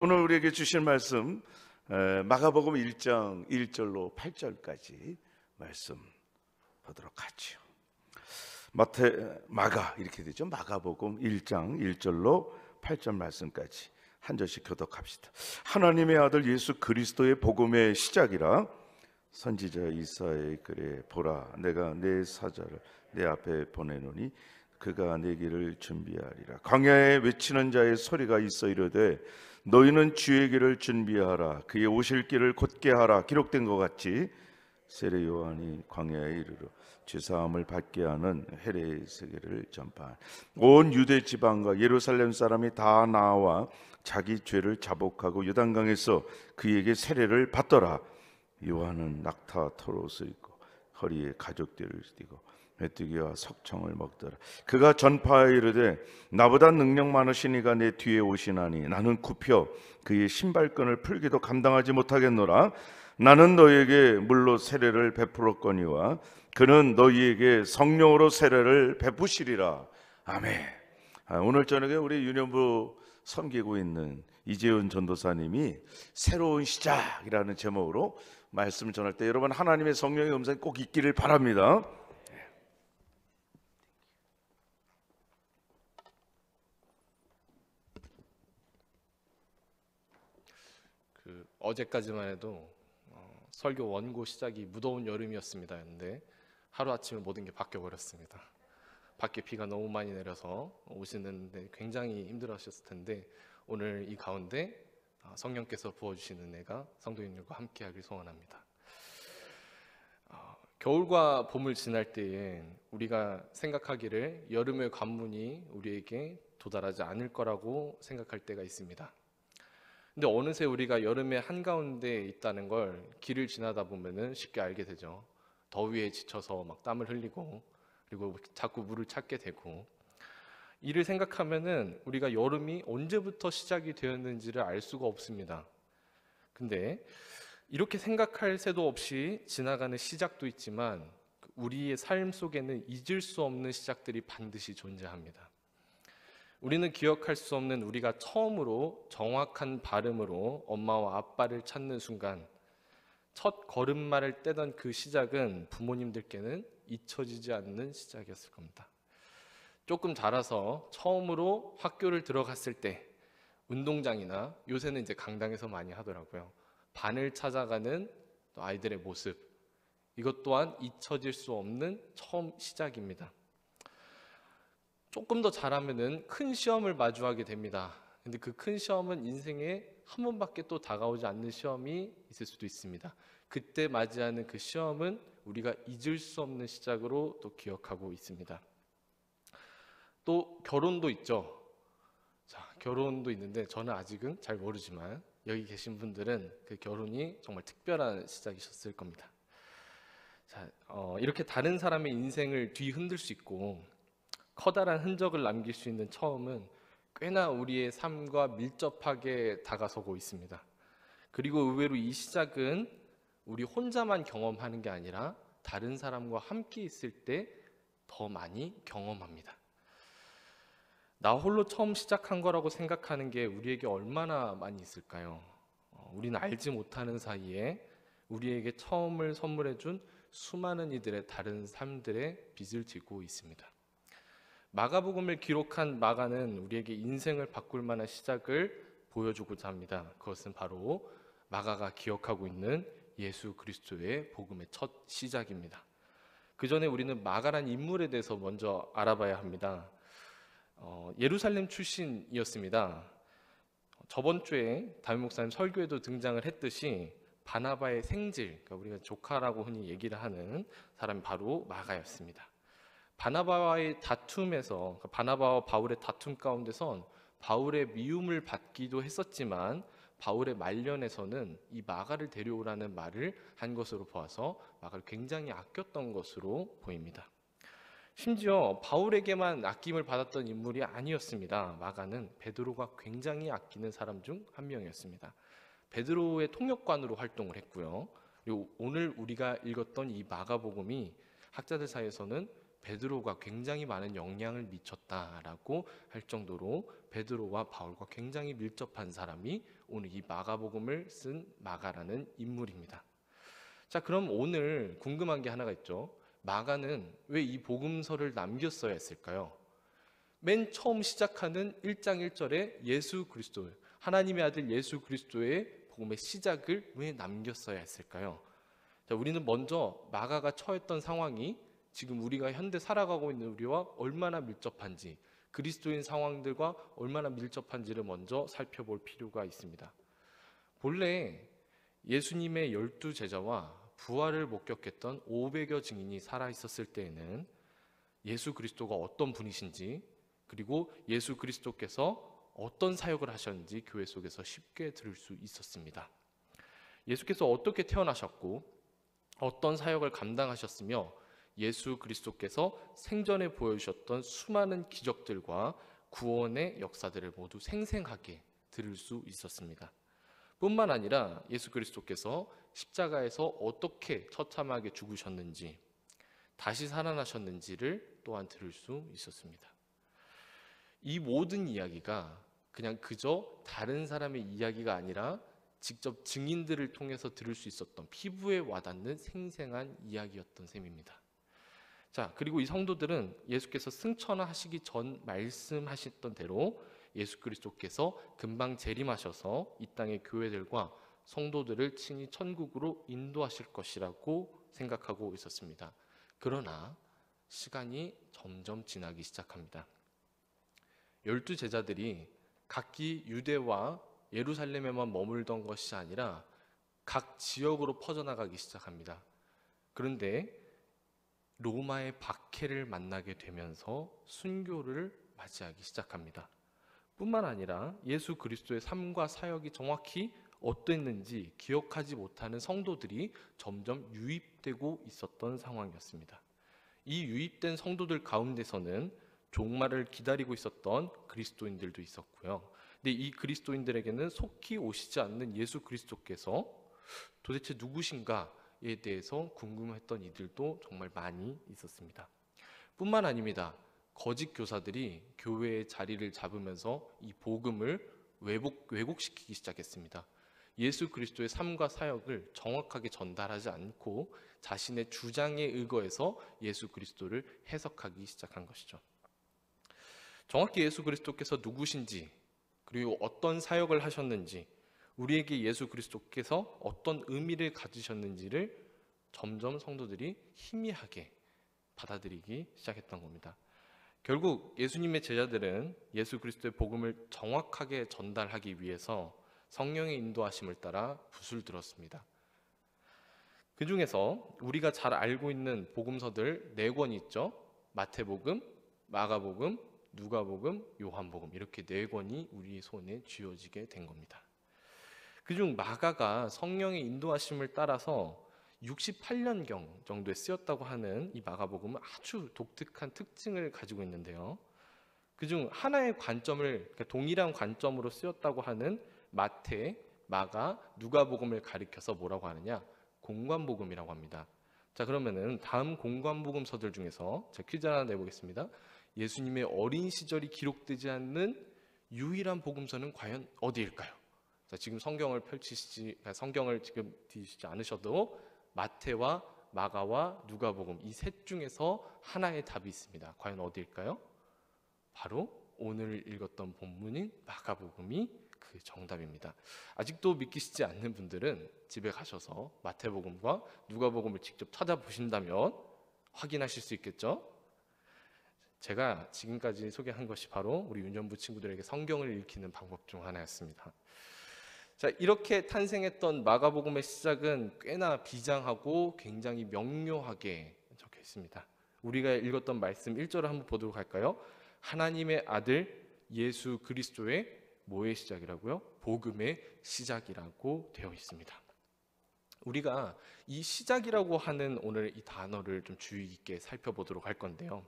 오늘 우리에게 주실 말씀 마가복음 1장 1절로 8절까지 말씀 보도록 하죠. 마가 이렇게 되죠. 마가복음 1장 1절로 8절 말씀까지 한 절씩 교독합시다. 하나님의 아들 예수 그리스도의 복음의 시작이라 선지자 이사야의 글에 보라 내가 내 사자를 내 앞에 보내노니 그가 내 길을 준비하리라. 광야에 외치는 자의 소리가 있어 이르되 너희는 주의 길을 준비하라. 그의 오실 길을 곧게 하라. 기록된 것 같이 세례 요한이 광야에 이르러 죄사함을 받게 하는 해례의 세계를 전파한 온 유대 지방과 예루살렘 사람이 다 나와 자기 죄를 자복하고 요단강에서 그에게 세례를 받더라. 요한은 낙타 털옷을 입고 허리에 가죽띠를 띠고 메뚜기와 석청을 먹더라. 그가 전파하여 이르되 나보다 능력 많으신 이가 내 뒤에 오시나니 나는 굽혀 그의 신발끈을 풀기도 감당하지 못하겠노라. 나는 너희에게 물로 세례를 베풀었거니와 그는 너희에게 성령으로 세례를 베푸시리라. 아멘. 오늘 저녁에 우리 유년부 섬기고 있는 이재훈 전도사님이 새로운 시작이라는 제목으로 말씀을 전할 때 여러분 하나님의 성령의 음성이 꼭 있기를 바랍니다. 어제까지만 해도 설교 원고 시작이 무더운 여름이었습니다. 근데 하루아침에 모든 게 바뀌어 버렸습니다. 밖에 비가 너무 많이 내려서 오시는데 굉장히 힘들어하셨을 텐데 오늘 이 가운데 성령께서 부어주시는 은혜가 성도님들과 함께하길 소원합니다. 겨울과 봄을 지날 때에 우리가 생각하기를 여름의 관문이 우리에게 도달하지 않을 거라고 생각할 때가 있습니다. 근데 어느새 우리가 여름의 한가운데 있다는 걸 길을 지나다 보면은 쉽게 알게 되죠. 더위에 지쳐서 막 땀을 흘리고 그리고 자꾸 물을 찾게 되고 이를 생각하면은 우리가 여름이 언제부터 시작이 되었는지를 알 수가 없습니다. 근데 이렇게 생각할 새도 없이 지나가는 시작도 있지만 우리의 삶 속에는 잊을 수 없는 시작들이 반드시 존재합니다. 우리는 기억할 수 없는 우리가 처음으로 정확한 발음으로 엄마와 아빠를 찾는 순간 첫 걸음마를 떼던 그 시작은 부모님들께는 잊혀지지 않는 시작이었을 겁니다. 조금 자라서 처음으로 학교를 들어갔을 때 운동장이나 요새는 이제 강당에서 많이 하더라고요. 반을 찾아가는 아이들의 모습, 이것 또한 잊혀질 수 없는 처음 시작입니다. 조금 더 잘하면은 큰 시험을 마주하게 됩니다. 근데 그 큰 시험은 인생에 한 번밖에 또 다가오지 않는 시험이 있을 수도 있습니다. 그때 맞이하는 그 시험은 우리가 잊을 수 없는 시작으로 또 기억하고 있습니다. 또 결혼도 있죠. 자, 결혼도 있는데 저는 아직은 잘 모르지만 여기 계신 분들은 그 결혼이 정말 특별한 시작이셨을 겁니다. 자, 이렇게 다른 사람의 인생을 뒤흔들 수 있고 커다란 흔적을 남길 수 있는 처음은 꽤나 우리의 삶과 밀접하게 다가서고 있습니다. 그리고 의외로 이 시작은 우리 혼자만 경험하는 게 아니라 다른 사람과 함께 있을 때 더 많이 경험합니다. 나 홀로 처음 시작한 거라고 생각하는 게 우리에게 얼마나 많이 있을까요? 우리는 알지 못하는 사이에 우리에게 처음을 선물해준 수많은 이들의 다른 삶들의 빚을 지고 있습니다. 마가복음을 기록한 마가는 우리에게 인생을 바꿀 만한 시작을 보여주고자 합니다. 그것은 바로 마가가 기억하고 있는 예수 그리스도의 복음의 첫 시작입니다. 그 전에 우리는 마가란 인물에 대해서 먼저 알아봐야 합니다. 예루살렘 출신이었습니다. 저번 주에 담임 목사님 설교에도 등장을 했듯이 바나바의 생질, 그러니까 우리가 조카라고 흔히 얘기를 하는 사람이 바로 마가였습니다. 바나바와의 다툼에서 바나바와 바울의 다툼 가운데선 바울의 미움을 받기도 했었지만 바울의 말년에서는 이 마가를 데려오라는 말을 한 것으로 보아서 마가를 굉장히 아꼈던 것으로 보입니다. 심지어 바울에게만 아낌을 받았던 인물이 아니었습니다. 마가는 베드로가 굉장히 아끼는 사람 중 한 명이었습니다. 베드로의 통역관으로 활동을 했고요. 그리고 오늘 우리가 읽었던 이 마가복음이 학자들 사이에서는 베드로가 굉장히 많은 영향을 미쳤다라고 할 정도로 베드로와 바울과 굉장히 밀접한 사람이 오늘 이 마가복음을 쓴 마가라는 인물입니다. 자, 그럼 오늘 궁금한 게 하나가 있죠. 마가는 왜 이 복음서를 남겼어야 했을까요? 맨 처음 시작하는 1장 1절에 예수 그리스도, 하나님의 아들 예수 그리스도의 복음의 시작을 왜 남겼어야 했을까요? 자, 우리는 먼저 마가가 처했던 상황이 지금 우리가 현대 살아가고 있는 우리와 얼마나 밀접한지, 그리스도인 상황들과 얼마나 밀접한지를 먼저 살펴볼 필요가 있습니다. 본래 예수님의 12제자와 부활을 목격했던 500여 증인이 살아있었을 때에는 예수 그리스도가 어떤 분이신지, 그리고 예수 그리스도께서 어떤 사역을 하셨는지 교회 속에서 쉽게 들을 수 있었습니다. 예수께서 어떻게 태어나셨고 어떤 사역을 감당하셨으며 예수 그리스도께서 생전에 보여주셨던 수많은 기적들과 구원의 역사들을 모두 생생하게 들을 수 있었습니다. 뿐만 아니라 예수 그리스도께서 십자가에서 어떻게 처참하게 죽으셨는지, 다시 살아나셨는지를 또한 들을 수 있었습니다. 이 모든 이야기가 그냥 그저 다른 사람의 이야기가 아니라 직접 증인들을 통해서 들을 수 있었던, 피부에 와닿는 생생한 이야기였던 셈입니다. 자, 그리고 이 성도들은 예수께서 승천하시기 전 말씀하셨던 대로 예수 그리스도께서 금방 재림하셔서 이 땅의 교회들과 성도들을 친히 천국으로 인도하실 것이라고 생각하고 있었습니다. 그러나 시간이 점점 지나기 시작합니다. 12제자들이 각기 유대와 예루살렘에만 머물던 것이 아니라 각 지역으로 퍼져나가기 시작합니다. 그런데 로마의 박해를 만나게 되면서 순교를 맞이하기 시작합니다. 뿐만 아니라 예수 그리스도의 삶과 사역이 정확히 어땠는지 기억하지 못하는 성도들이 점점 유입되고 있었던 상황이었습니다. 이 유입된 성도들 가운데서는 종말을 기다리고 있었던 그리스도인들도 있었고요. 근데 이 그리스도인들에게는 속히 오시지 않는 예수 그리스도께서 도대체 누구신가에 대해서 궁금했던 이들도 정말 많이 있었습니다. 뿐만 아닙니다. 거짓 교사들이 교회의 자리를 잡으면서 이 복음을 왜곡시키기 시작했습니다. 예수 그리스도의 삶과 사역을 정확하게 전달하지 않고 자신의 주장에 의거해서 예수 그리스도를 해석하기 시작한 것이죠. 정확히 예수 그리스도께서 누구신지, 그리고 어떤 사역을 하셨는지, 우리에게 예수 그리스도께서 어떤 의미를 가지셨는지를 점점 성도들이 희미하게 받아들이기 시작했던 겁니다. 결국 예수님의 제자들은 예수 그리스도의 복음을 정확하게 전달하기 위해서 성령의 인도하심을 따라 붓을 들었습니다. 그 중에서 우리가 잘 알고 있는 복음서들 4권이 있죠. 마태복음, 마가복음, 누가복음, 요한복음, 이렇게 4권이 우리 손에 쥐어지게 된 겁니다. 그중 마가가 성령의 인도하심을 따라서 68년경 정도에 쓰였다고 하는 이 마가복음은 아주 독특한 특징을 가지고 있는데요. 그중 하나의 관점을, 그러니까 동일한 관점으로 쓰였다고 하는 마태, 마가, 누가복음을 가리켜서 뭐라고 하느냐? 공관복음이라고 합니다. 자, 그러면은 다음 공관복음서들 중에서 제가 퀴즈 하나 내보겠습니다. 예수님의 어린 시절이 기록되지 않는 유일한 복음서는 과연 어디일까요? 자, 지금 성경을 성경을 지금 뒤지지 않으셔도 마태와 마가와 누가복음 이 셋 중에서 하나의 답이 있습니다. 과연 어디일까요? 바로 오늘 읽었던 본문인 마가복음이 그 정답입니다. 아직도 믿기시지 않는 분들은 집에 가셔서 마태복음과 누가복음을 직접 찾아보신다면 확인하실 수 있겠죠? 제가 지금까지 소개한 것이 바로 우리 윤전부 친구들에게 성경을 읽히는 방법 중 하나였습니다. 자, 이렇게 탄생했던 마가복음의 시작은 꽤나 비장하고 굉장히 명료하게 적혀 있습니다. 우리가 읽었던 말씀 1절을 한번 보도록 할까요? 하나님의 아들 예수 그리스도의 뭐의 시작이라고요? 복음의 시작이라고 되어 있습니다. 우리가 이 시작이라고 하는 오늘 이 단어를 좀 주의 깊게 살펴보도록 할 건데요.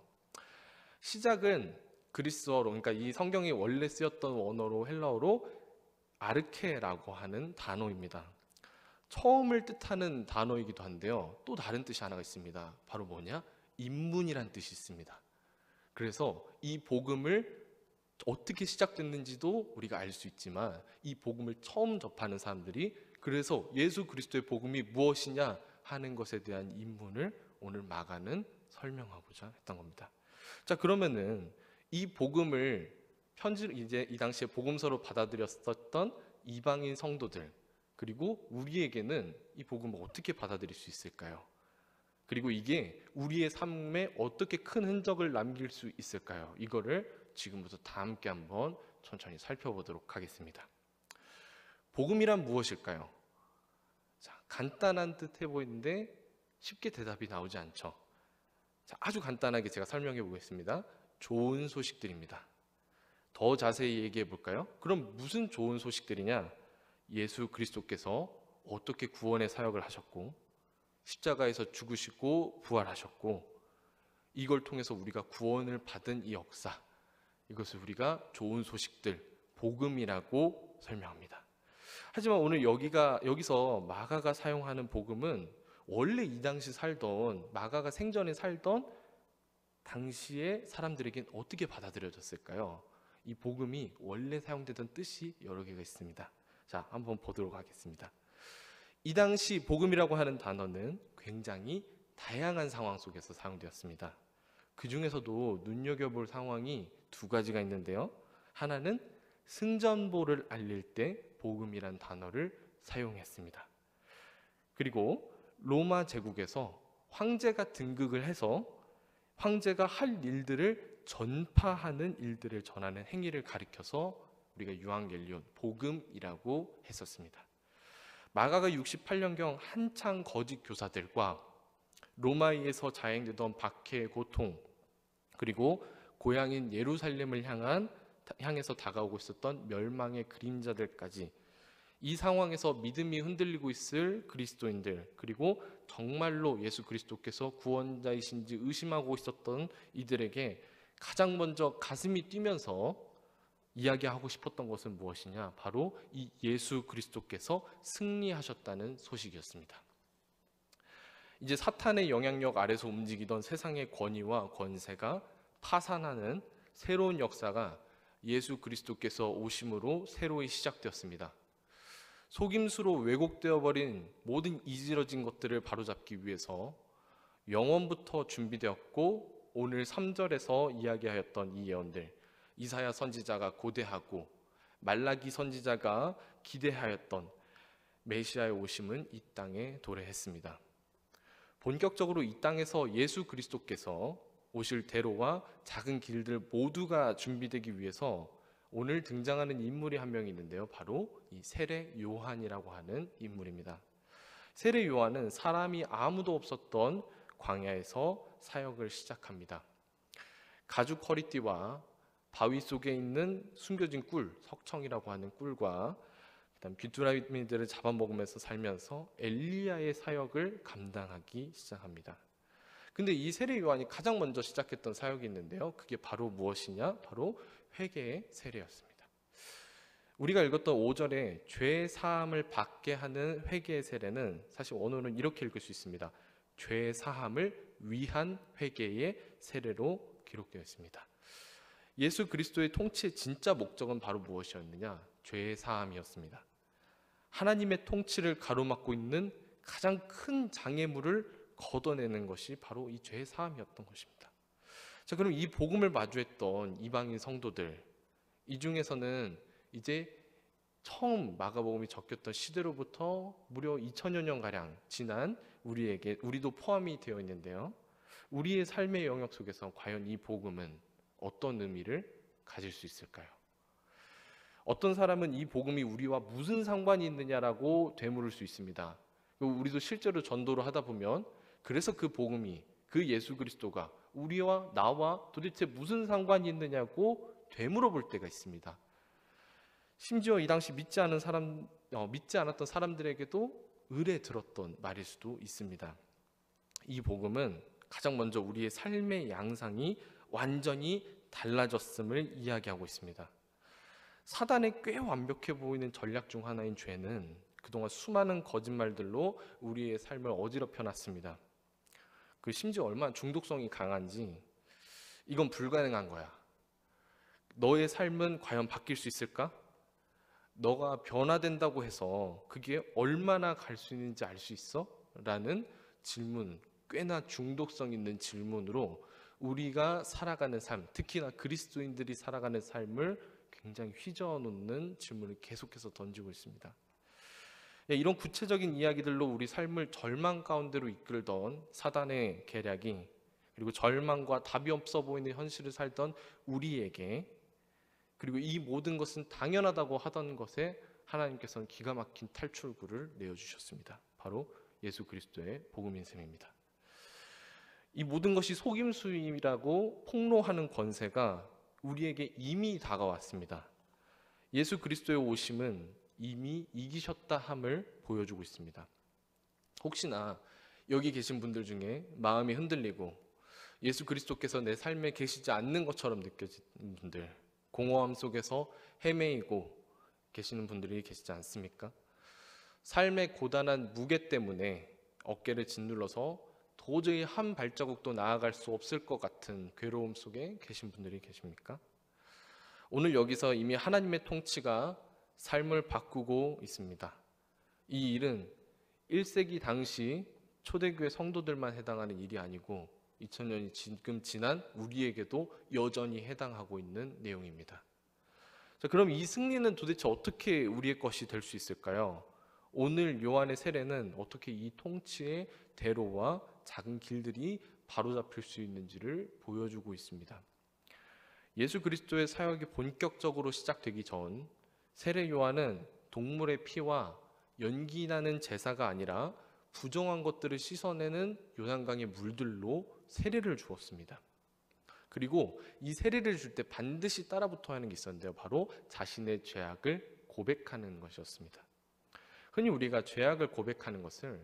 시작은 그리스어로, 그러니까 이 성경이 원래 쓰였던 원어로 헬라어로 아르케라고 하는 단어입니다. 처음을 뜻하는 단어이기도 한데요. 또 다른 뜻이 하나가 있습니다. 바로 뭐냐? 입문이란 뜻이 있습니다. 그래서 이 복음을 어떻게 시작됐는지도 우리가 알 수 있지만 이 복음을 처음 접하는 사람들이 그래서 예수 그리스도의 복음이 무엇이냐 하는 것에 대한 입문을 오늘 마가는 설명하고자 했던 겁니다. 자, 그러면은 이 복음을 이제 이 당시에 복음서로 받아들였었던 이방인 성도들, 그리고 우리에게는 이 복음을 어떻게 받아들일 수 있을까요? 그리고 이게 우리의 삶에 어떻게 큰 흔적을 남길 수 있을까요? 이거를 지금부터 다 함께 한번 천천히 살펴보도록 하겠습니다. 복음이란 무엇일까요? 자, 간단한 듯해 보이는데 쉽게 대답이 나오지 않죠. 자, 아주 간단하게 제가 설명해 보겠습니다. 좋은 소식들입니다. 더 자세히 얘기해 볼까요? 그럼 무슨 좋은 소식들이냐? 예수 그리스도께서 어떻게 구원의 사역을 하셨고, 십자가에서 죽으시고 부활하셨고, 이걸 통해서 우리가 구원을 받은 이 역사, 이것을 우리가 좋은 소식들, 복음이라고 설명합니다. 하지만 오늘 여기서 마가가 사용하는 복음은 원래 이 당시 살던, 마가가 생전에 살던 당시의 사람들에겐 어떻게 받아들여졌을까요? 이 복음이 원래 사용되던 뜻이 여러 개가 있습니다. 자, 한번 보도록 하겠습니다. 이 당시 복음이라고 하는 단어는 굉장히 다양한 상황 속에서 사용되었습니다. 그 중에서도 눈여겨볼 상황이 두 가지가 있는데요. 하나는 승전보를 알릴 때 복음이란 단어를 사용했습니다. 그리고 로마 제국에서 황제가 등극을 해서 황제가 할 일들을 전파하는 일들을 전하는 행위를 가리켜서 우리가 유앙겔리온, 복음이라고 했었습니다. 마가가 68년경 한창 거짓 교사들과 로마에서 자행되던 박해의 고통, 그리고 고향인 예루살렘을 향해서 다가오고 있었던 멸망의 그림자들까지, 이 상황에서 믿음이 흔들리고 있을 그리스도인들, 그리고 정말로 예수 그리스도께서 구원자이신지 의심하고 있었던 이들에게 가장 먼저 가슴이 뛰면서 이야기하고 싶었던 것은 무엇이냐? 바로 이 예수 그리스도께서 승리하셨다는 소식이었습니다. 이제 사탄의 영향력 아래서 움직이던 세상의 권위와 권세가 파산하는 새로운 역사가 예수 그리스도께서 오심으로 새로이 시작되었습니다. 속임수로 왜곡되어 버린 모든 이지러진 것들을 바로잡기 위해서 영원부터 준비되었고, 오늘 3절에서 이야기하였던 이 예언들, 이사야 선지자가 고대하고 말라기 선지자가 기대하였던 메시아의 오심은 이 땅에 도래했습니다. 본격적으로 이 땅에서 예수 그리스도께서 오실 대로와 작은 길들 모두가 준비되기 위해서 오늘 등장하는 인물이 한 명 있는데요. 바로 이 세례 요한이라고 하는 인물입니다. 세례 요한은 사람이 아무도 없었던 광야에서 사역을 시작합니다. 가죽 허리띠와 바위 속에 있는 숨겨진 꿀, 석청이라고 하는 꿀과 그다음 귀뚜라미들을 잡아먹으면서 살면서 엘리야의 사역을 감당하기 시작합니다. 근데 이 세례 요한이 가장 먼저 시작했던 사역이 있는데요. 그게 바로 무엇이냐? 바로 회개의 세례였습니다. 우리가 읽었던 5절에 죄 사함을 받게 하는 회개의 세례는 사실 원어는 이렇게 읽을 수 있습니다. 죄 사함을 위한 회개의 세례로 기록되어 있습니다. 예수 그리스도의 통치의 진짜 목적은 바로 무엇이었느냐? 죄 사함이었습니다. 하나님의 통치를 가로막고 있는 가장 큰 장애물을 걷어내는 것이 바로 이 죄 사함이었던 것입니다. 자, 그럼 이 복음을 마주했던 이방인 성도들, 이 중에서는 이제 처음 마가복음이 적혔던 시대로부터 무려 2000여 년가량 지난 우리도 포함이 되어 있는데요. 우리의 삶의 영역 속에서 과연 이 복음은 어떤 의미를 가질 수 있을까요? 어떤 사람은 이 복음이 우리와 무슨 상관이 있느냐라고 되물을 수 있습니다. 우리도 실제로 전도를 하다 보면 그래서 그 복음이, 그 예수 그리스도가 우리와 나와 도대체 무슨 상관이 있느냐고 되물어 볼 때가 있습니다. 심지어 이 당시 믿지 않았던 사람들에게도 의뢰 들었던 말일 수도 있습니다. 이 복음은 가장 먼저 우리의 삶의 양상이 완전히 달라졌음을 이야기하고 있습니다. 사단의 꽤 완벽해 보이는 전략 중 하나인 죄는 그동안 수많은 거짓말들로 우리의 삶을 어지럽혀 놨습니다. 그 심지어 얼마나 중독성이 강한지 이건 불가능한 거야. 너의 삶은 과연 바뀔 수 있을까? 너가 변화된다고 해서 그게 얼마나 갈 수 있는지 알 수 있어? 라는 질문, 꽤나 중독성 있는 질문으로 우리가 살아가는 삶, 특히나 그리스도인들이 살아가는 삶을 굉장히 휘저어놓는 질문을 계속해서 던지고 있습니다. 이런 구체적인 이야기들로 우리 삶을 절망 가운데로 이끌던 사단의 계략이, 그리고 절망과 답이 없어 보이는 현실을 살던 우리에게, 그리고 이 모든 것은 당연하다고 하던 것에 하나님께서는 기가 막힌 탈출구를 내어주셨습니다. 바로 예수 그리스도의 복음인 셈입니다. 이 모든 것이 속임수임이라고 폭로하는 권세가 우리에게 이미 다가왔습니다. 예수 그리스도의 오심은 이미 이기셨다 함을 보여주고 있습니다. 혹시나 여기 계신 분들 중에 마음이 흔들리고 예수 그리스도께서 내 삶에 계시지 않는 것처럼 느껴지는 분들, 공허함 속에서 헤매이고 계시는 분들이 계시지 않습니까? 삶의 고단한 무게 때문에 어깨를 짓눌러서 도저히 한 발자국도 나아갈 수 없을 것 같은 괴로움 속에 계신 분들이 계십니까? 오늘 여기서 이미 하나님의 통치가 삶을 바꾸고 있습니다. 이 일은 1세기 당시 초대교회 성도들만 해당하는 일이 아니고 2000년이 지금 지난 우리에게도 여전히 해당하고 있는 내용입니다. 자, 그럼 이 승리는 도대체 어떻게 우리의 것이 될 수 있을까요? 오늘 요한의 세례는 어떻게 이 통치의 대로와 작은 길들이 바로잡힐 수 있는지를 보여주고 있습니다. 예수 그리스도의 사역이 본격적으로 시작되기 전 세례 요한은 동물의 피와 연기 나는 제사가 아니라 부정한 것들을 씻어내는 요단강의 물들로 세례를 주었습니다. 그리고 이 세례를 줄 때 반드시 따라붙어야 하는 게 있었는데요. 바로 자신의 죄악을 고백하는 것이었습니다. 흔히 우리가 죄악을 고백하는 것을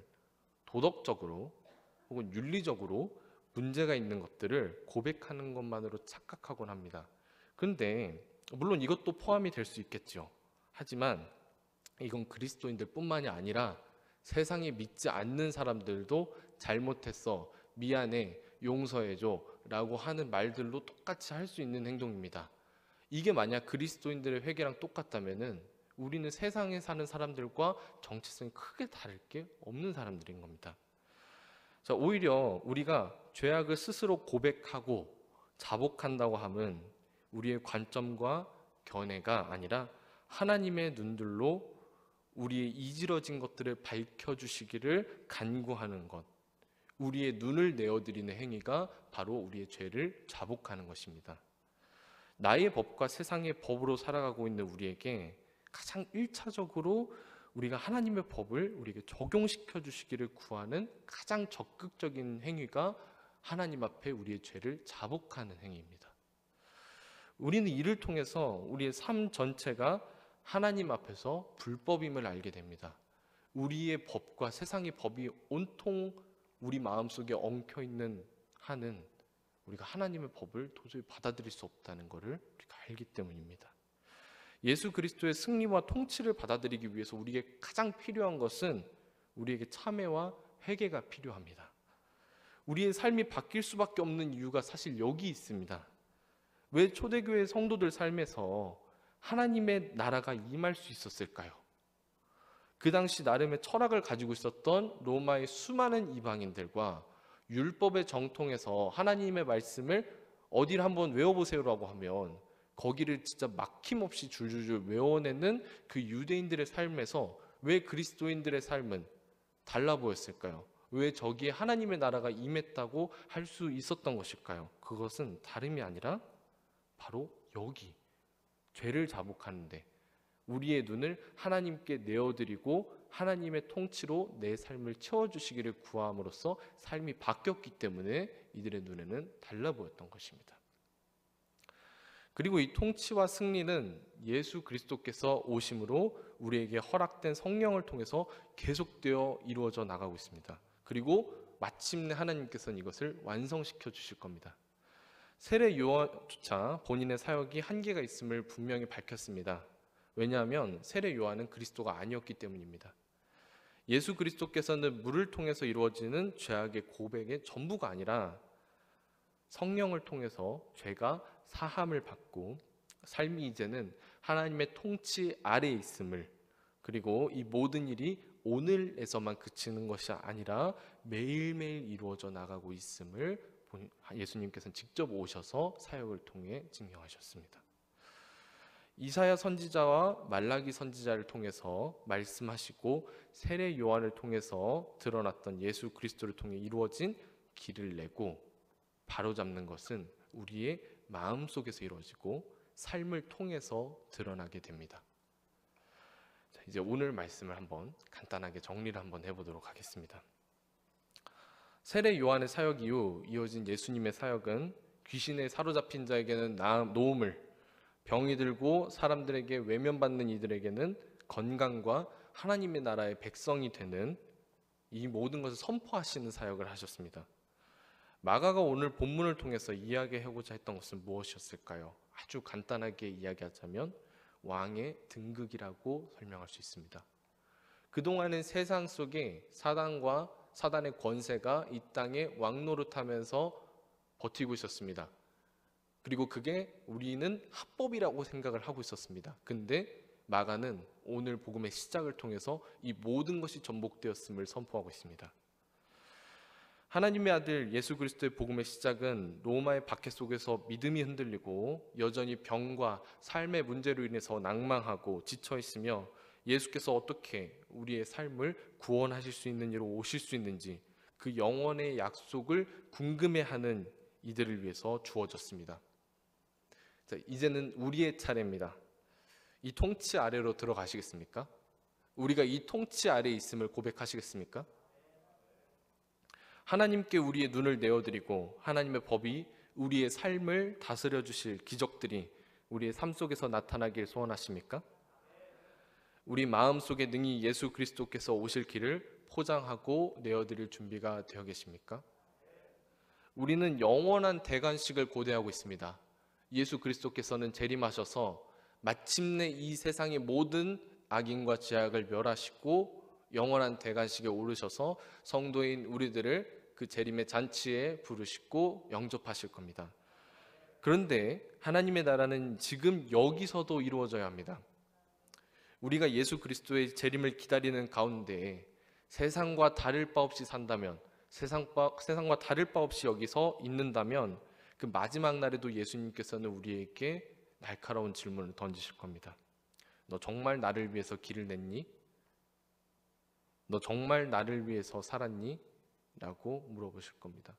도덕적으로 혹은 윤리적으로 문제가 있는 것들을 고백하는 것만으로 착각하곤 합니다. 그런데 물론 이것도 포함이 될 수 있겠죠. 하지만 이건 그리스도인들 뿐만이 아니라 세상에 믿지 않는 사람들도 잘못했어, 미안해, 용서해줘 라고 하는 말들로 똑같이 할 수 있는 행동입니다. 이게 만약 그리스도인들의 회개랑 똑같다면은 우리는 세상에 사는 사람들과 정체성이 크게 다를 게 없는 사람들인 겁니다. 자, 오히려 우리가 죄악을 스스로 고백하고 자복한다고 함은 우리의 관점과 견해가 아니라 하나님의 눈들로 우리의 이지러진 것들을 밝혀주시기를 간구하는 것, 우리의 눈을 내어드리는 행위가 바로 우리의 죄를 자복하는 것입니다. 나의 법과 세상의 법으로 살아가고 있는 우리에게 가장 1차적으로 우리가 하나님의 법을 우리에게 적용시켜 주시기를 구하는 가장 적극적인 행위가 하나님 앞에 우리의 죄를 자복하는 행위입니다. 우리는 이를 통해서 우리의 삶 전체가 하나님 앞에서 불법임을 알게 됩니다. 우리의 법과 세상의 법이 온통 우리 마음속에 엉켜있는 한은 우리가 하나님의 법을 도저히 받아들일 수 없다는 것을 우리가 알기 때문입니다. 예수 그리스도의 승리와 통치를 받아들이기 위해서 우리에게 가장 필요한 것은 우리에게 참회와 회개가 필요합니다. 우리의 삶이 바뀔 수밖에 없는 이유가 사실 여기 있습니다. 왜 초대교회 성도들 삶에서 하나님의 나라가 임할 수 있었을까요? 그 당시 나름의 철학을 가지고 있었던 로마의 수많은 이방인들과 율법의 정통에서 하나님의 말씀을 어디를 한번 외워보세요라고 하면 거기를 진짜 막힘없이 줄줄줄 외워내는 그 유대인들의 삶에서 왜 그리스도인들의 삶은 달라 보였을까요? 왜 저기에 하나님의 나라가 임했다고 할 수 있었던 것일까요? 그것은 다름이 아니라 바로 여기 죄를 자복하는데 우리의 눈을 하나님께 내어드리고 하나님의 통치로 내 삶을 채워주시기를 구함으로써 삶이 바뀌었기 때문에 이들의 눈에는 달라 보였던 것입니다. 그리고 이 통치와 승리는 예수 그리스도께서 오심으로 우리에게 허락된 성령을 통해서 계속되어 이루어져 나가고 있습니다. 그리고 마침내 하나님께서는 이것을 완성시켜 주실 겁니다. 세례 요한조차 본인의 사역이 한계가 있음을 분명히 밝혔습니다. 왜냐하면 세례 요한은 그리스도가 아니었기 때문입니다. 예수 그리스도께서는 물을 통해서 이루어지는 죄악의 고백의 전부가 아니라 성령을 통해서 죄가 사함을 받고 삶이 이제는 하나님의 통치 아래에 있음을, 그리고 이 모든 일이 오늘에서만 그치는 것이 아니라 매일매일 이루어져 나가고 있음을 예수님께서는 직접 오셔서 사역을 통해 증명하셨습니다. 이사야 선지자와 말라기 선지자를 통해서 말씀하시고 세례 요한을 통해서 드러났던 예수 그리스도를 통해 이루어진 길을 내고 바로잡는 것은 우리의 마음 속에서 이루어지고 삶을 통해서 드러나게 됩니다. 자, 이제 오늘 말씀을 한번 간단하게 정리를 한번 해보도록 하겠습니다. 세례 요한의 사역 이후 이어진 예수님의 사역은 귀신에 사로잡힌 자에게는 노움을, 병이 들고 사람들에게 외면받는 이들에게는 건강과 하나님의 나라의 백성이 되는 이 모든 것을 선포하시는 사역을 하셨습니다. 마가가 오늘 본문을 통해서 이야기하고자 했던 것은 무엇이었을까요? 아주 간단하게 이야기하자면 왕의 등극이라고 설명할 수 있습니다. 그동안은 세상 속에 사단의 권세가 이 땅에 왕노릇하면서 버티고 있었습니다. 그리고 그게 우리는 합법이라고 생각을 하고 있었습니다. 근데 마가는 오늘 복음의 시작을 통해서 이 모든 것이 전복되었음을 선포하고 있습니다. 하나님의 아들 예수 그리스도의 복음의 시작은 로마의 박해 속에서 믿음이 흔들리고 여전히 병과 삶의 문제로 인해서 낭망하고 지쳐 있으며 예수께서 어떻게 우리의 삶을 구원하실 수 있는 이로 오실 수 있는지 그 영원의 약속을 궁금해하는 이들을 위해서 주어졌습니다. 자, 이제는 우리의 차례입니다. 이 통치 아래로 들어가시겠습니까? 우리가 이 통치 아래에 있음을 고백하시겠습니까? 하나님께 우리의 눈을 내어드리고 하나님의 법이 우리의 삶을 다스려 주실 기적들이 우리의 삶 속에서 나타나길 소원하십니까? 우리 마음속에 능히 예수 그리스도께서 오실 길을 포장하고 내어드릴 준비가 되어 계십니까? 우리는 영원한 대관식을 고대하고 있습니다. 예수 그리스도께서는 재림하셔서 마침내 이 세상의 모든 악인과 죄악을 멸하시고 영원한 대관식에 오르셔서 성도인 우리들을 그 재림의 잔치에 부르시고 영접하실 겁니다. 그런데 하나님의 나라는 지금 여기서도 이루어져야 합니다. 우리가 예수 그리스도의 재림을 기다리는 가운데 세상과 다를 바 없이 산다면, 세상과 다를 바 없이 여기서 있는다면 그 마지막 날에도 예수님께서는 우리에게 날카로운 질문을 던지실 겁니다. 너 정말 나를 위해서 길을 냈니? 너 정말 나를 위해서 살았니? 라고 물어보실 겁니다.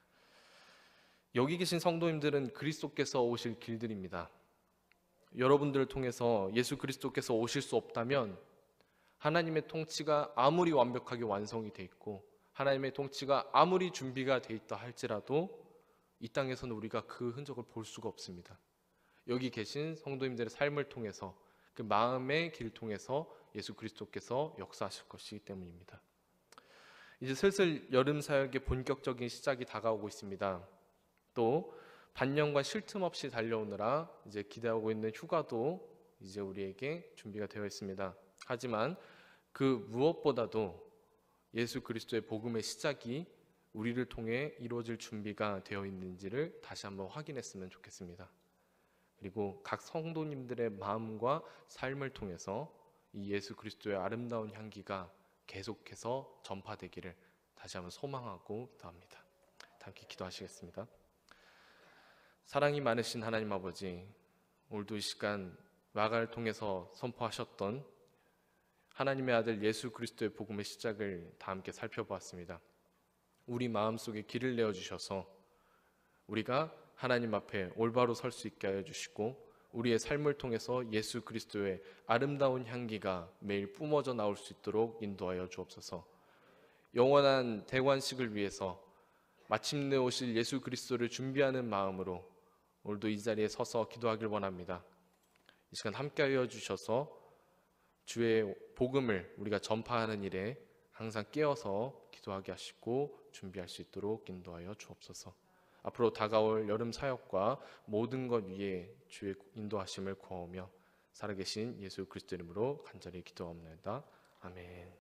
여기 계신 성도님들은 그리스도께서 오실 길들입니다. 여러분들을 통해서 예수 그리스도께서 오실 수 없다면 하나님의 통치가 아무리 완벽하게 완성이 돼 있고 하나님의 통치가 아무리 준비가 돼 있다 할지라도 이 땅에서는 우리가 그 흔적을 볼 수가 없습니다. 여기 계신 성도님들의 삶을 통해서 그 마음의 길을 통해서 예수 그리스도께서 역사하실 것이기 때문입니다. 이제 슬슬 여름 사역의 본격적인 시작이 다가오고 있습니다. 또 반년간 쉴 틈 없이 달려오느라 이제 기대하고 있는 휴가도 이제 우리에게 준비가 되어 있습니다. 하지만 그 무엇보다도 예수 그리스도의 복음의 시작이 우리를 통해 이루어질 준비가 되어 있는지를 다시 한번 확인했으면 좋겠습니다. 그리고 각 성도님들의 마음과 삶을 통해서 이 예수 그리스도의 아름다운 향기가 계속해서 전파되기를 다시 한번 소망하고 기도합니다. 함께 기도하시겠습니다. 사랑이 많으신 하나님 아버지, 오늘도 이 시간 마가를 통해서 선포하셨던 하나님의 아들 예수 그리스도의 복음의 시작을 다 함께 살펴보았습니다. 우리 마음속에 길을 내어주셔서 우리가 하나님 앞에 올바로 설 수 있게 하여 주시고 우리의 삶을 통해서 예수 그리스도의 아름다운 향기가 매일 뿜어져 나올 수 있도록 인도하여 주옵소서. 영원한 대관식을 위해서 마침내 오실 예수 그리스도를 준비하는 마음으로 오늘도 이 자리에 서서 기도하길 원합니다. 이 시간 함께하여 주셔서 주의 복음을 우리가 전파하는 일에 항상 깨어서 기도하게 하시고 준비할 수 있도록 인도하여 주옵소서. 앞으로 다가올 여름 사역과 모든 것 위에 주의 인도하심을 구하오며 살아계신 예수 그리스도 이름으로 간절히 기도합니다. 아멘.